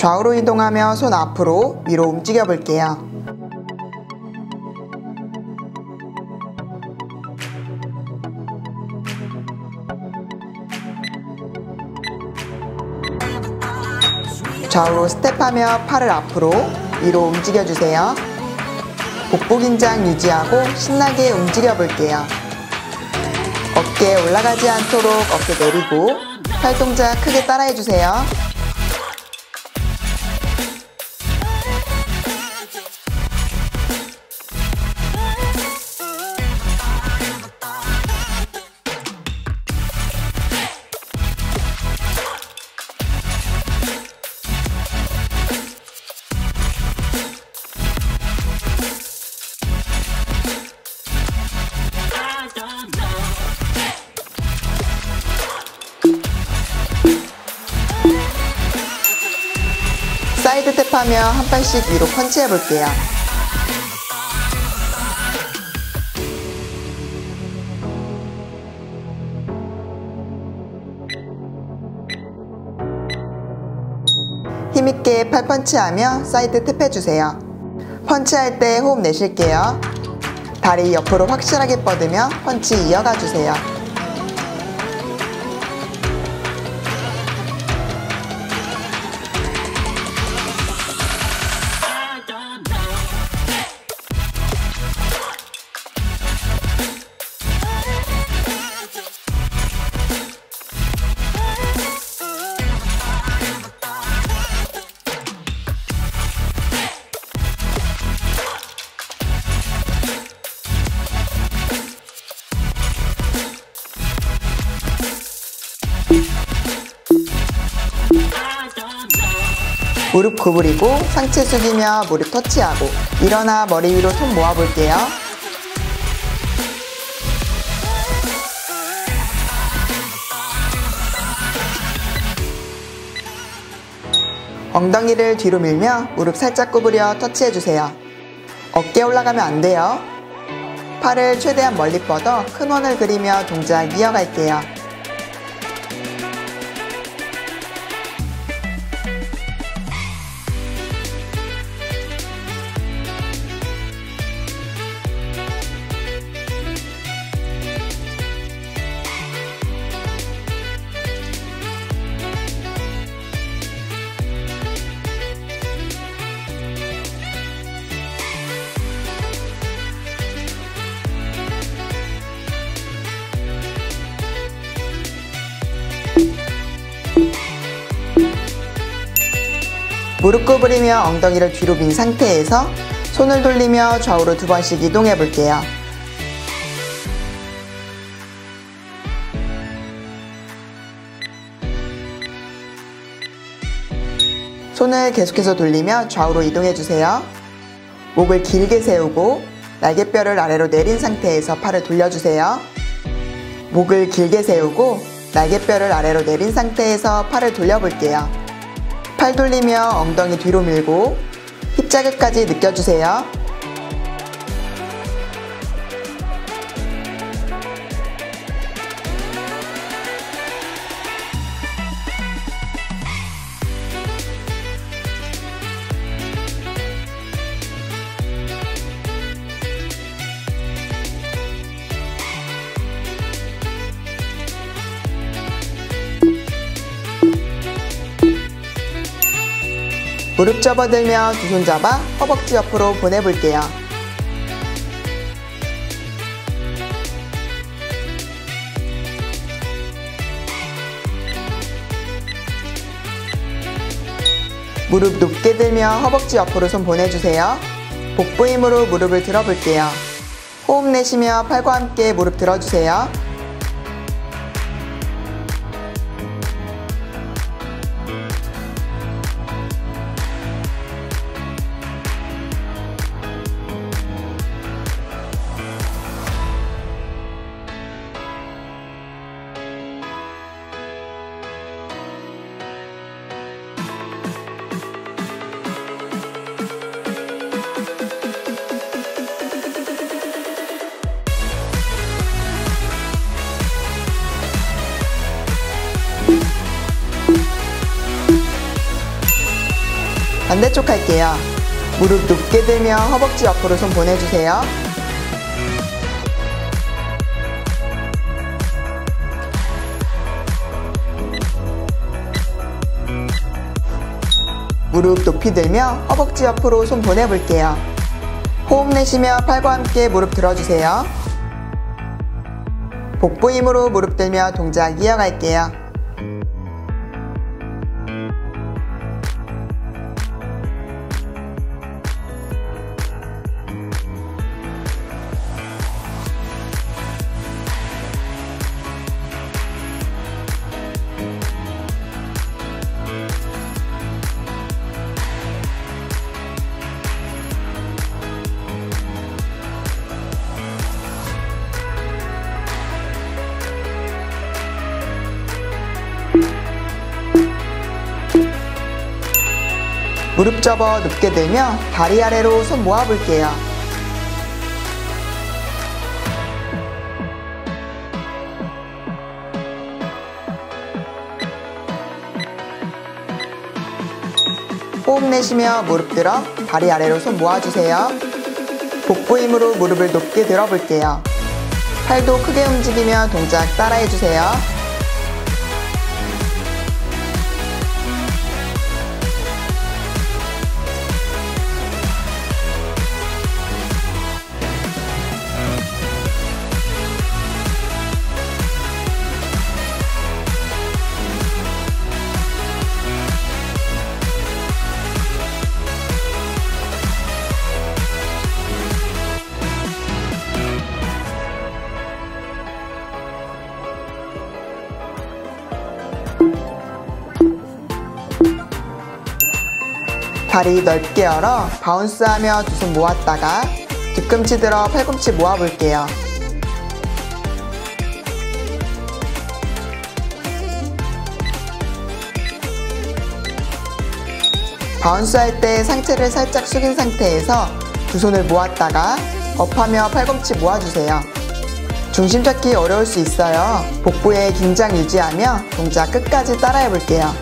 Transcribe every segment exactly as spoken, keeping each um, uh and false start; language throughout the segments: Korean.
좌우로 이동하며 손 앞으로 위로 움직여 볼게요. 좌우로 스텝하며 팔을 앞으로 위로 움직여 주세요. 복부 긴장 유지하고 신나게 움직여 볼게요. 어깨 올라가지 않도록 어깨 내리고 팔 동작 크게 따라해 주세요. 사이드 탭하며 한 발씩 위로 펀치해 볼게요. 힘있게 팔 펀치하며 사이드 탭 해주세요. 펀치할 때 호흡 내쉴게요. 다리 옆으로 확실하게 뻗으며 펀치 이어가 주세요. 무릎 구부리고 상체 숙이며 무릎 터치하고 일어나 머리 위로 손 모아 볼게요. 엉덩이를 뒤로 밀며 무릎 살짝 구부려 터치해 주세요. 어깨 올라가면 안 돼요. 팔을 최대한 멀리 뻗어 큰 원을 그리며 동작 이어갈게요. 무릎 구부리며 엉덩이를 뒤로 민 상태에서 손을 돌리며 좌우로 두 번씩 이동해 볼게요. 손을 계속해서 돌리며 좌우로 이동해 주세요. 목을 길게 세우고 날개뼈를 아래로 내린 상태에서 팔을 돌려주세요. 목을 길게 세우고 날개뼈를 아래로 내린 상태에서 팔을 돌려볼게요. 팔 돌리며 엉덩이 뒤로 밀고 힙 자극까지 느껴주세요. 무릎 접어들며 두 손 잡아 허벅지 옆으로 보내볼게요. 무릎 높게 들며 허벅지 옆으로 손 보내주세요. 복부 힘으로 무릎을 들어볼게요. 호흡 내쉬며 팔과 함께 무릎 들어주세요. 반대쪽 할게요. 무릎 높게 들며 허벅지 옆으로 손 보내주세요. 무릎 높이 들며 허벅지 옆으로 손 보내볼게요. 호흡 내쉬며 팔과 함께 무릎 들어주세요. 복부 힘으로 무릎 들며 동작 이어갈게요. 무릎 접어 높게 들며 다리 아래로 손 모아볼게요. 호흡 내쉬며 무릎 들어 다리 아래로 손 모아주세요. 복부 힘으로 무릎을 높게 들어볼게요. 팔도 크게 움직이며 동작 따라해주세요. 다리 넓게 열어 바운스하며 두 손 모았다가 뒤꿈치 들어 팔꿈치 모아볼게요. 바운스 할 때 상체를 살짝 숙인 상태에서 두 손을 모았다가 업하며 팔꿈치 모아주세요. 중심 잡기 어려울 수 있어요. 복부에 긴장 유지하며 동작 끝까지 따라해볼게요.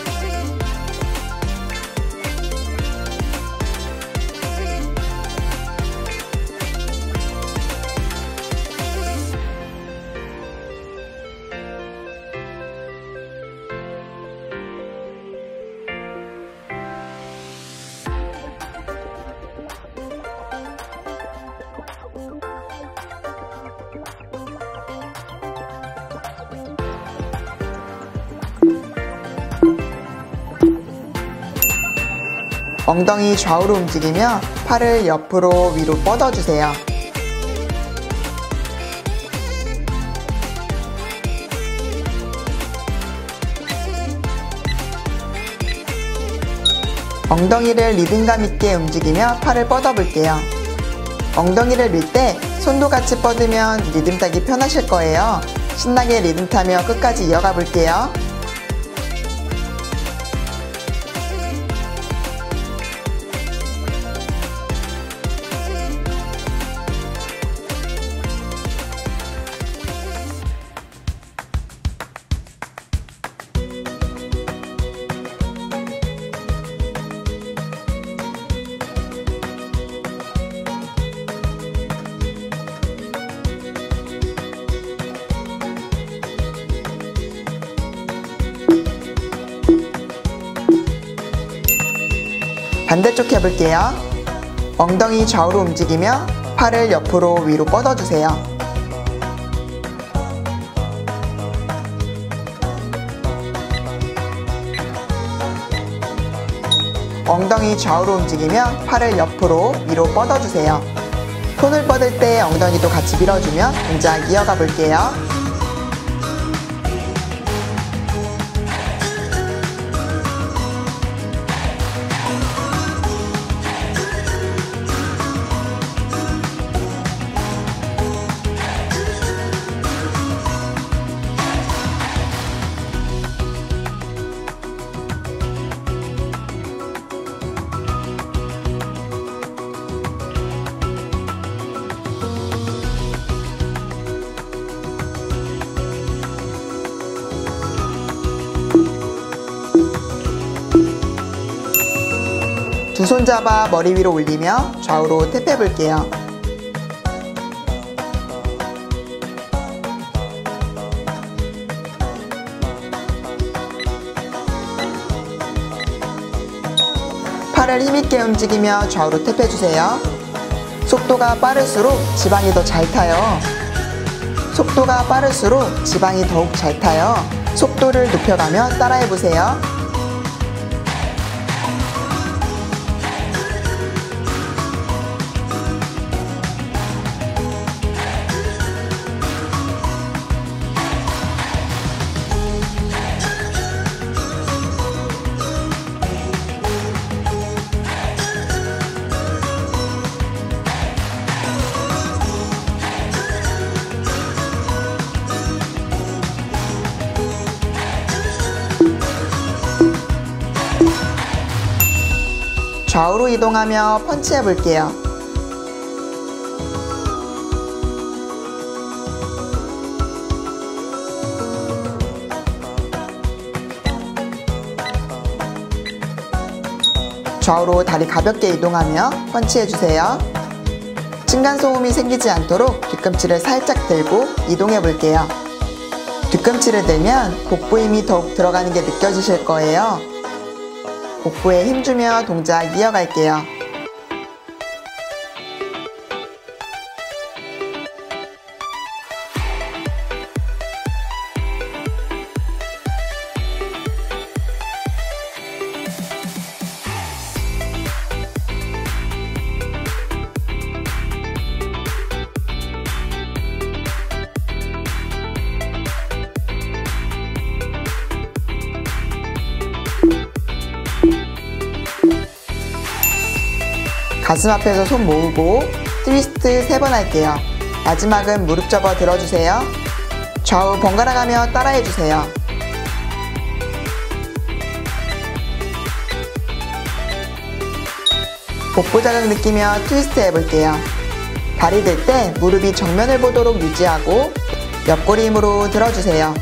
엉덩이 좌우로 움직이며 팔을 옆으로 위로 뻗어주세요. 엉덩이를 리듬감 있게 움직이며 팔을 뻗어볼게요. 엉덩이를 밀 때 손도 같이 뻗으면 리듬 타기 편하실 거예요. 신나게 리듬 타며 끝까지 이어가 볼게요. 반대쪽 해볼게요. 엉덩이 좌우로 움직이며 팔을 옆으로 위로 뻗어주세요. 엉덩이 좌우로 움직이며 팔을 옆으로 위로 뻗어주세요. 손을 뻗을 때 엉덩이도 같이 밀어주며 동작 이어가 볼게요. 두 손 잡아 머리 위로 올리며 좌우로 탭해 볼게요. 팔을 힘있게 움직이며 좌우로 탭해 주세요. 속도가 빠를수록 지방이 더 잘 타요. 속도가 빠를수록 지방이 더욱 잘 타요. 속도를 높여가며 따라해 보세요. 좌우로 이동하며 펀치해 볼게요. 좌우로 다리 가볍게 이동하며 펀치해 주세요. 층간소음이 생기지 않도록 뒤꿈치를 살짝 들고 이동해 볼게요. 뒤꿈치를 들면 복부 힘이 더욱 들어가는 게 느껴지실 거예요. 복부에 힘주며 동작 이어갈게요. 가슴 앞에서 손 모으고 트위스트 세 번 할게요. 마지막은 무릎 접어 들어주세요. 좌우 번갈아 가며 따라해 주세요. 복부 자극 느끼며 트위스트 해볼게요. 다리 들 때 무릎이 정면을 보도록 유지하고 옆구리 힘으로 들어주세요.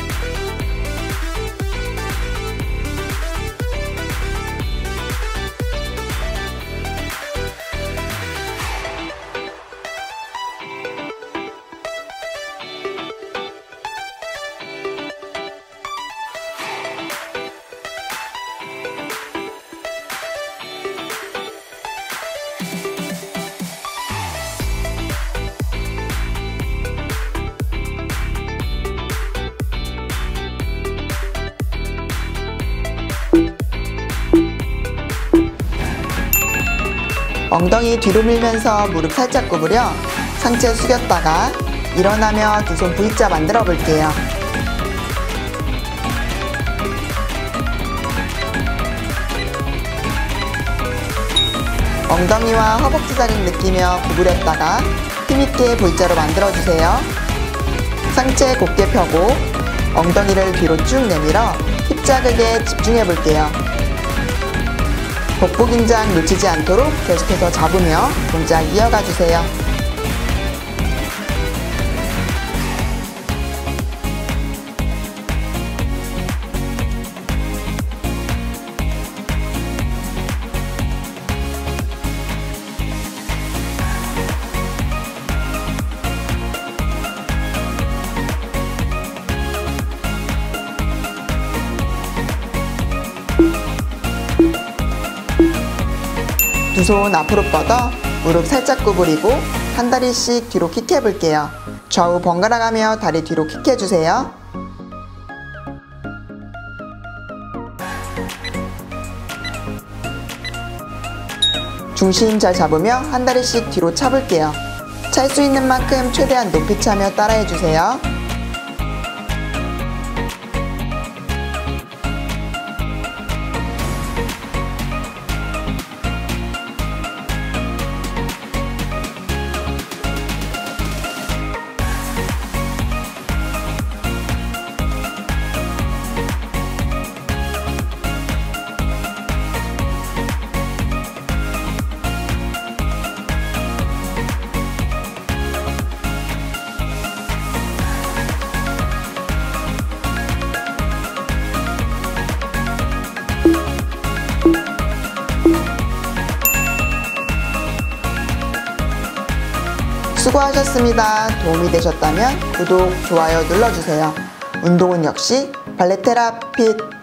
엉덩이 뒤로 밀면서 무릎 살짝 구부려 상체 숙였다가 일어나며 두 손 V자 만들어 볼게요. 엉덩이와 허벅지 자극 느끼며 구부렸다가 힘있게 V자로 만들어주세요. 상체 곧게 펴고 엉덩이를 뒤로 쭉 내밀어 힙 자극에 집중해 볼게요. 복부 긴장 놓치지 않도록 계속해서 잡으며 동작 이어가 주세요. 두 손 앞으로 뻗어 무릎 살짝 구부리고 한 다리씩 뒤로 킥해 볼게요. 좌우 번갈아 가며 다리 뒤로 킥해 주세요. 중심 잘 잡으며 한 다리씩 뒤로 차볼게요. 찰 수 있는 만큼 최대한 높이 차며 따라해 주세요. 수고하셨습니다. 도움이 되셨다면 구독, 좋아요 눌러주세요. 운동은 역시 발레테라핏.